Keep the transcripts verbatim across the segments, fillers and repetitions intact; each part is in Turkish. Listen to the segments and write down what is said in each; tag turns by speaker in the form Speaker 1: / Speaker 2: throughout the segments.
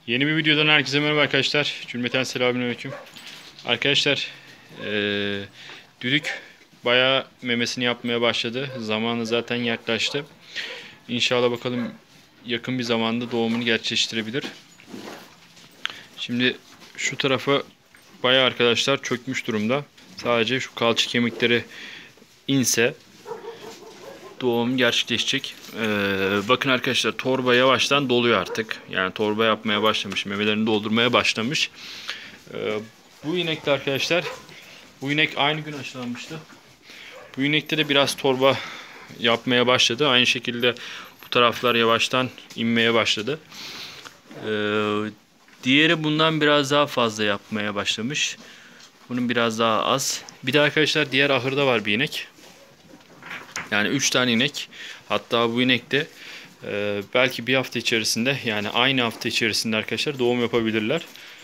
Speaker 1: Yeni bir videodan herkese merhaba arkadaşlar. Cümleten selamünaleyküm. Arkadaşlar, eee düdük bayağı memesini yapmaya başladı. Zamanı zaten yaklaştı. İnşallah bakalım yakın bir zamanda doğumunu gerçekleştirebilir. Şimdi şu tarafa bayağı arkadaşlar çökmüş durumda. Sadece şu kalça kemikleri inse doğum gerçekleşecek. Ee, bakın arkadaşlar, torba yavaştan doluyor artık. Yani torba yapmaya başlamış. Memelerini doldurmaya başlamış. Ee, bu inekte arkadaşlar, bu inek aynı gün aşılanmıştı. Bu inekte de biraz torba yapmaya başladı. Aynı şekilde bu taraflar yavaştan inmeye başladı. Ee, diğeri bundan biraz daha fazla yapmaya başlamış. Bunun biraz daha az. Bir de arkadaşlar diğer ahırda var bir inek. Yani üç tane inek. Hatta bu inek de e, belki bir hafta içerisinde, yani aynı hafta içerisinde arkadaşlar doğum yapabilirler.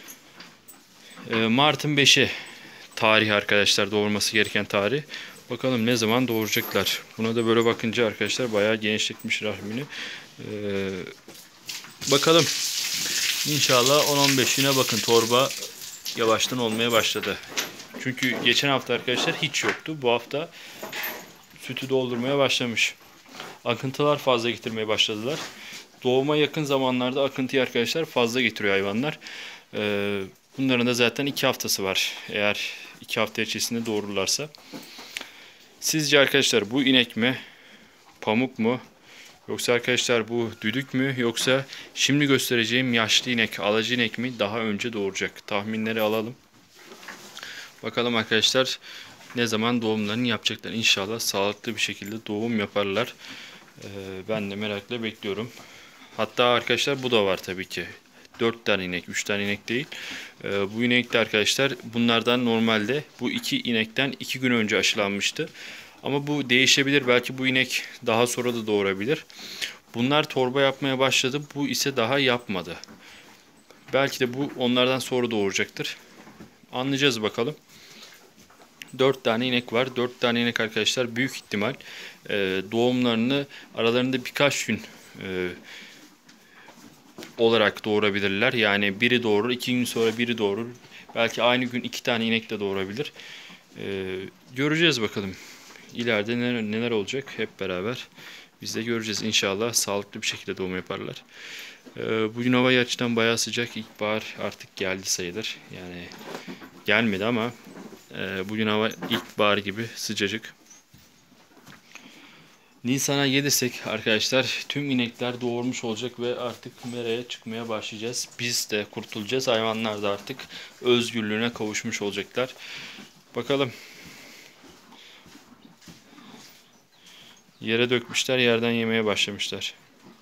Speaker 1: E, Mart'ın beşi tarih arkadaşlar, doğurması gereken tarih. Bakalım ne zaman doğuracaklar. Buna da böyle bakınca arkadaşlar bayağı genişletmiş rahmini. E, bakalım. İnşallah on on beş güne bakın, torba yavaştan olmaya başladı. Çünkü geçen hafta arkadaşlar hiç yoktu. Bu hafta sütü doldurmaya başlamış. Akıntılar fazla getirmeye başladılar. Doğuma yakın zamanlarda akıntıyı arkadaşlar fazla getiriyor hayvanlar. Ee, bunların da zaten iki haftası var. Eğer iki hafta içerisinde doğururlarsa. Sizce arkadaşlar bu inek mi? Pamuk mu? Yoksa arkadaşlar bu düdük mü? Yoksa şimdi göstereceğim yaşlı inek, alacı inek mi daha önce doğuracak? Tahminleri alalım. Bakalım arkadaşlar ne zaman doğumlarını yapacaklar. İnşallah sağlıklı bir şekilde doğum yaparlar. Ee, ben de merakla bekliyorum. Hatta arkadaşlar bu da var tabii ki. dört tane inek, üç tane inek değil. Ee, bu inek de arkadaşlar bunlardan normalde bu iki inekten iki gün önce aşılanmıştı. Ama bu değişebilir. Belki bu inek daha sonra da doğurabilir. Bunlar torba yapmaya başladı. Bu ise daha yapmadı. Belki de bu onlardan sonra doğuracaktır. Anlayacağız bakalım. dört tane inek var. dört tane inek arkadaşlar büyük ihtimal e, doğumlarını aralarında birkaç gün e, olarak doğurabilirler. Yani biri doğurur, iki gün sonra biri doğurur. Belki aynı gün iki tane inek de doğurabilir. E, göreceğiz bakalım. İleride neler, neler olacak hep beraber biz de göreceğiz. İnşallah sağlıklı bir şekilde doğum yaparlar. E, bugün hava gerçekten bayağı sıcak. İlkbahar artık geldi sayılır. Yani gelmedi ama e, bugün hava ilkbahar gibi sıcacık. Nisan'a gelirsek arkadaşlar tüm inekler doğurmuş olacak ve artık meraya çıkmaya başlayacağız. Biz de kurtulacağız. Hayvanlar da artık özgürlüğüne kavuşmuş olacaklar. Bakalım. Yere dökmüşler, yerden yemeye başlamışlar.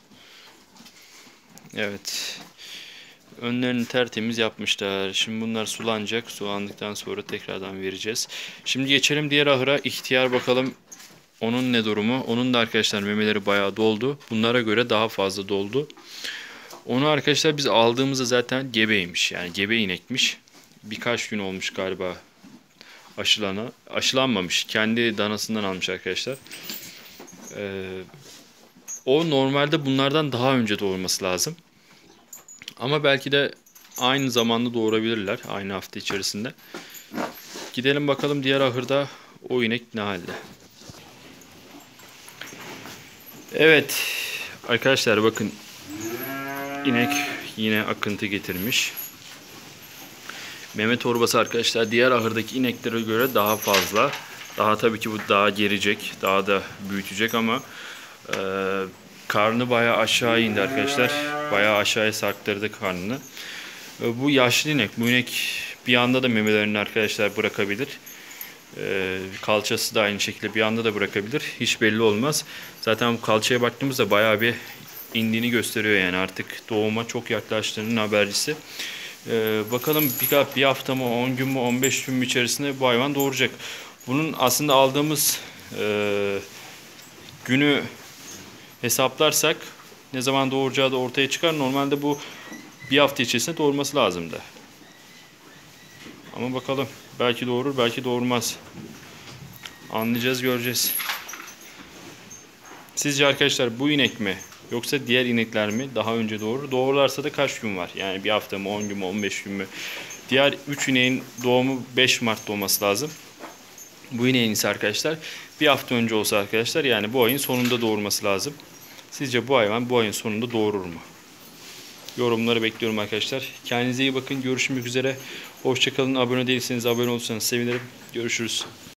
Speaker 1: Evet. Önlerini tertemiz yapmışlar. Şimdi bunlar sulanacak. Sulandıktan sonra tekrardan vereceğiz. Şimdi geçelim diğer ahıra. İhtiyar bakalım. Onun ne durumu? Onun da arkadaşlar memeleri bayağı doldu. Bunlara göre daha fazla doldu. Onu arkadaşlar biz aldığımızda zaten gebeymiş. Yani gebe inekmiş. Birkaç gün olmuş galiba aşılana. Aşılanmamış. Kendi danasından almış arkadaşlar. Ee, o normalde bunlardan daha önce doğurması lazım. Ama belki de aynı zamanda doğurabilirler. Aynı hafta içerisinde. Gidelim bakalım diğer ahırda o inek ne halde. Evet arkadaşlar bakın, inek yine akıntı getirmiş. Meme torbası arkadaşlar diğer ahırdaki ineklere göre daha fazla. Daha tabii ki bu daha gelecek, daha da büyütecek ama e, karnı bayağı aşağı indi arkadaşlar. Bayağı aşağıya sarktırdı karnını. E, bu yaşlı inek. Bu inek bir anda da memelerini arkadaşlar bırakabilir. E, kalçası da aynı şekilde bir anda da bırakabilir. Hiç belli olmaz. Zaten bu kalçaya baktığımızda bayağı bir indiğini gösteriyor, yani artık doğuma çok yaklaştığının habercisi. Ee, bakalım bir, bir hafta mı, on gün mü, on beş gün mü içerisinde bu hayvan doğuracak. Bunun aslında aldığımız e, günü hesaplarsak ne zaman doğuracağı da ortaya çıkar. Normalde bu bir hafta içerisinde doğurması lazımdı. Ama bakalım, belki doğurur, belki doğurmaz. Anlayacağız, göreceğiz. Sizce arkadaşlar bu inek mi? Yoksa diğer inekler mi daha önce doğurur? Doğurlarsa da kaç gün var? Yani bir hafta mı, on gün mü, on beş gün mü? Diğer üç ineğin doğumu beş Mart'ta olması lazım. Bu ineğin ise arkadaşlar bir hafta önce olsa arkadaşlar, yani bu ayın sonunda doğurması lazım. Sizce bu hayvan bu ayın sonunda doğurur mu? Yorumları bekliyorum arkadaşlar. Kendinize iyi bakın. Görüşmek üzere. Hoşçakalın. Abone değilseniz abone olursanız sevinirim. Görüşürüz.